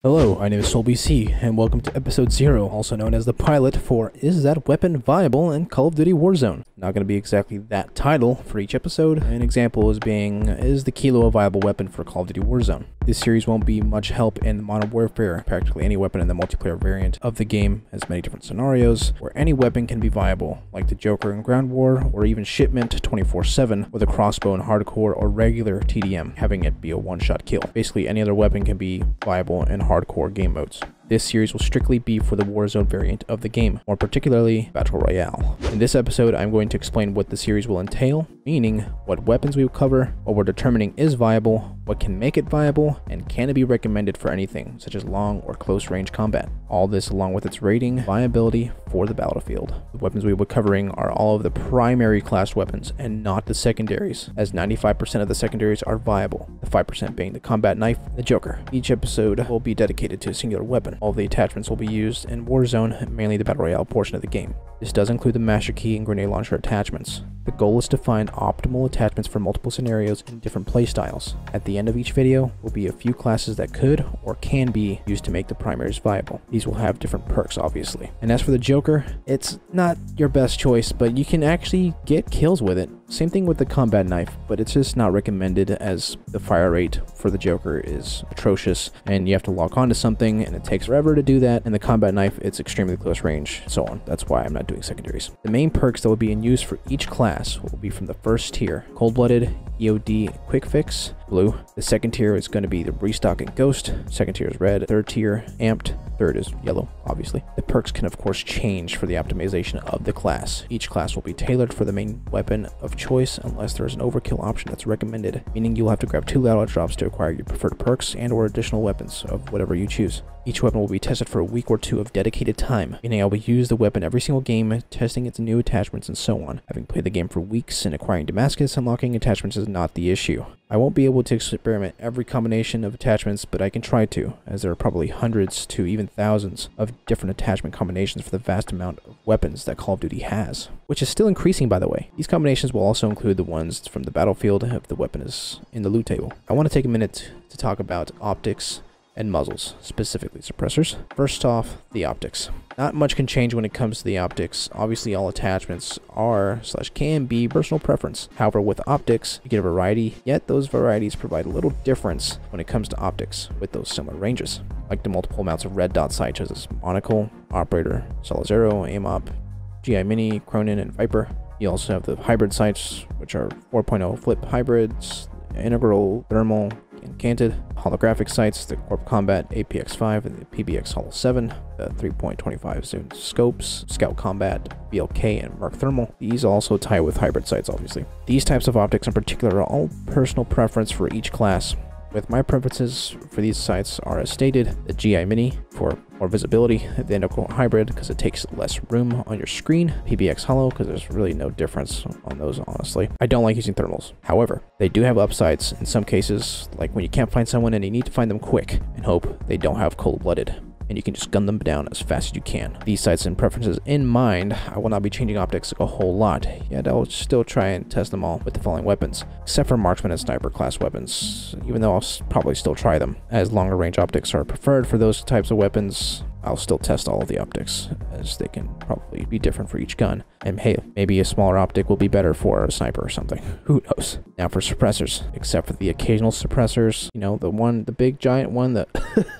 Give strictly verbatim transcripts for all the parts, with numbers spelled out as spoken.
Hello, my name is SoulBC, and welcome to episode zero, also known as the pilot for Is That Weapon Viable in Call of Duty Warzone? Not going to be exactly that title for each episode. An example is being, is the Kilo a viable weapon for Call of Duty Warzone? This series won't be much help in Modern Warfare. Practically any weapon in the multiplayer variant of the game has many different scenarios where any weapon can be viable, like the Joker in Ground War, or even Shipment twenty-four seven with a crossbow in Hardcore or regular T D M, having it be a one-shot kill. Basically, any other weapon can be viable in hardcore game modes. This series will strictly be for the Warzone variant of the game, more particularly Battle Royale. In this episode, I'm going to explain what the series will entail, meaning what weapons we will cover, what we're determining is viable, what can make it viable, and can it be recommended for anything, such as long or close range combat. All this along with its rating, viability for the battlefield. The weapons we will be covering are all of the primary class weapons and not the secondaries, as ninety-five percent of the secondaries are viable, the five percent being the combat knife and the Joker. Each episode will be dedicated to a singular weapon. All of the attachments will be used in Warzone, mainly the Battle Royale portion of the game. This does include the Master Key and Grenade Launcher attachments. The goal is to find optimal attachments for multiple scenarios in different playstyles. At the end of each video will be a few classes that could or can be used to make the primaries viable. These will have different perks, obviously. And as for the Joker, it's not your best choice, but you can actually get kills with it. Same thing with the combat knife, but it's just not recommended as the fire rate for the Joker is atrocious and you have to lock onto something and it takes forever to do that. And the combat knife, it's extremely close range, so on. That's why I'm not doing secondaries. The main perks that will be in use for each class will be from the first tier: Cold-Blooded, E O D, Quick Fix, blue. The second tier is going to be the Restock and Ghost. Second tier is red. Third tier, Amped. Third is yellow, obviously. The perks can of course change for the optimization of the class. Each class will be tailored for the main weapon of choice unless there is an overkill option that's recommended, meaning you'll have to grab two lateral drops to acquire your preferred perks and or additional weapons of whatever you choose. Each weapon will be tested for a week or two of dedicated time, meaning I will use the weapon every single game, testing its new attachments and so on. Having played the game for weeks and acquiring Damascus, unlocking attachments is not the issue. I won't be able to experiment every combination of attachments, but I can try to, as there are probably hundreds to even thousands of different attachment combinations for the vast amount of weapons that Call of Duty has, which is still increasing, by the way. These combinations will also include the ones from the battlefield if the weapon is in the loot table. I want to take a minute to talk about optics and muzzles, specifically suppressors. First off, the optics. Not much can change when it comes to the optics. Obviously, all attachments are slash can be personal preference. However, with optics, you get a variety, yet those varieties provide a little difference when it comes to optics with those similar ranges, like the multiple amounts of red dot sights as Monocle, Operator, Solo Zero, Aim Op, G I Mini, Cronin, and Viper. You also have the hybrid sights, which are four point oh flip hybrids, integral, thermal, and canted, holographic sights, the Corp Combat A P X five and the P B X Holo seven, the three point two five zoom scopes, Scout Combat, B L K, and Merc Thermal. These also tie with hybrid sights, obviously. These types of optics in particular are all personal preference for each class. With my preferences for these sights are as stated: the G I Mini for more visibility, the Integral Hybrid because it takes less room on your screen, P B X Holo because there's really no difference on those, honestly. I don't like using thermals. However, they do have upsides in some cases, like when you can't find someone and you need to find them quick and hope they don't have Cold-Blooded, and you can just gun them down as fast as you can. These sights and preferences in mind, I will not be changing optics a whole lot, yet I'll still try and test them all with the following weapons, except for marksman and sniper class weapons, even though I'll probably still try them. As longer range optics are preferred for those types of weapons, I'll still test all of the optics, as they can probably be different for each gun. And hey, maybe a smaller optic will be better for a sniper or something. Who knows? Now for suppressors, except for the occasional suppressors, you know, the one, the big giant one, the,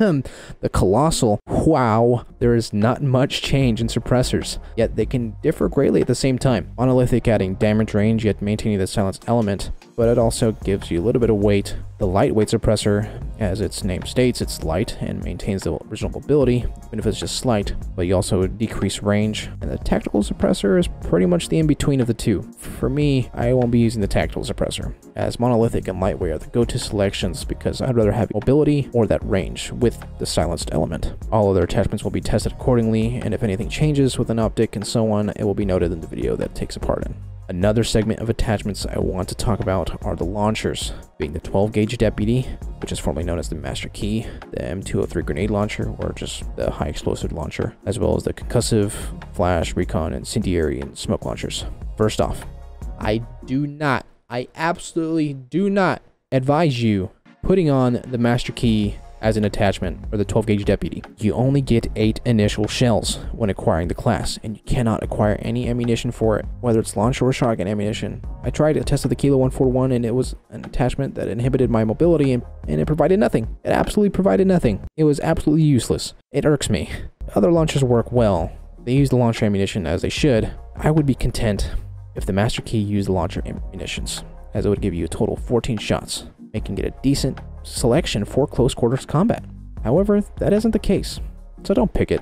the colossal, wow, there is not much change in suppressors, yet they can differ greatly at the same time. Monolithic adding damage range, yet maintaining the silence element, but it also gives you a little bit of weight. The lightweight suppressor, as its name states, it's light and maintains the original mobility, even if it's just slight, but you also decrease range. And the tactical suppressor is pretty much the in-between of the two. For me, I won't be using the tactical suppressor, as monolithic and lightweight are the go-to selections because I'd rather have mobility or that range with the silenced element. All other attachments will be tested accordingly, and if anything changes with an optic and so on, it will be noted in the video that takes a part in. Another segment of attachments I want to talk about are the launchers, being the twelve gauge Deputy, which is formerly known as the Master Key, the M two oh three Grenade Launcher, or just the High Explosive Launcher, as well as the Concussive, Flash, Recon, Incendiary, and Smoke Launchers. First off, I do not, I absolutely do not advise you putting on the Master Key as an attachment for the twelve gauge deputy. You only get eight initial shells when acquiring the class, and you cannot acquire any ammunition for it, whether it's launcher or shotgun ammunition. I tried to test the Kilo one forty-one, and it was an attachment that inhibited my mobility, and, and it provided nothing. It absolutely provided nothing. It was absolutely useless. It irks me. Other launchers work well. They use the launcher ammunition as they should. I would be content if the Master Key used the launcher ammunitions, as it would give you a total of fourteen shots, making it a decent selection for close quarters combat. However, that isn't the case, so don't pick it.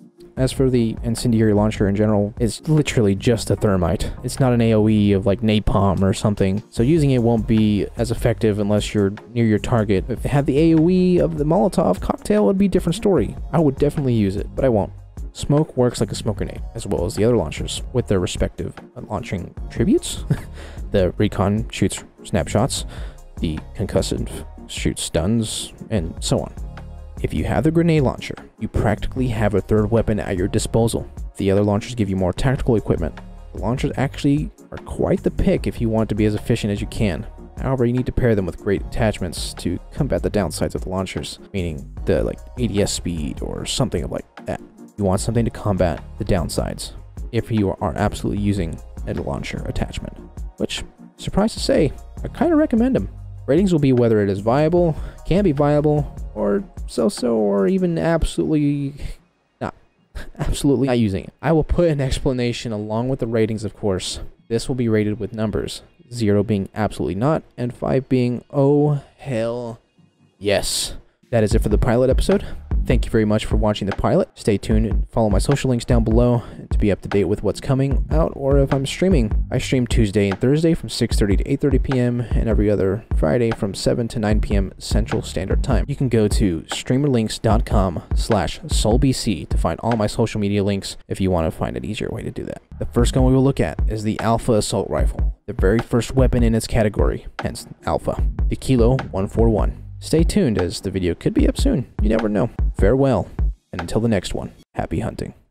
As for the incendiary launcher in general, it's literally just a thermite. It's not an A O E of like napalm or something, so using it won't be as effective unless you're near your target. If it had the A O E of the Molotov cocktail, it would be a different story. I would definitely use it, but I won't. Smoke works like a smoke grenade, as well as the other launchers, with their respective launching tributes. The recon shoots snapshots, the concussive shoots stuns, and so on. If you have the grenade launcher, you practically have a third weapon at your disposal. The other launchers give you more tactical equipment. The launchers actually are quite the pick if you want to be as efficient as you can. However, you need to pair them with great attachments to combat the downsides of the launchers, meaning the like A D S speed or something like that. You want something to combat the downsides if you are absolutely using a launcher attachment, which, surprised to say, I kind of recommend them. Ratings will be whether it is viable, can be viable, or so-so, or even absolutely not, absolutely not using it. I will put an explanation along with the ratings, of course. This will be rated with numbers, zero being absolutely not, and five being oh hell yes. That is it for the pilot episode. Thank you very much for watching the pilot. Stay tuned and follow my social links down below to be up to date with what's coming out or if I'm streaming. I stream Tuesday and Thursday from six thirty to eight thirty p m and every other Friday from seven to nine p m Central Standard Time. You can go to streamerlinks dot com slash SoulBC to find all my social media links if you want to find an easier way to do that. The first gun we will look at is the Alpha Assault Rifle, the very first weapon in its category, hence Alpha, the Kilo one forty-one. Stay tuned as the video could be up soon. You never know. Farewell, and until the next one, happy hunting.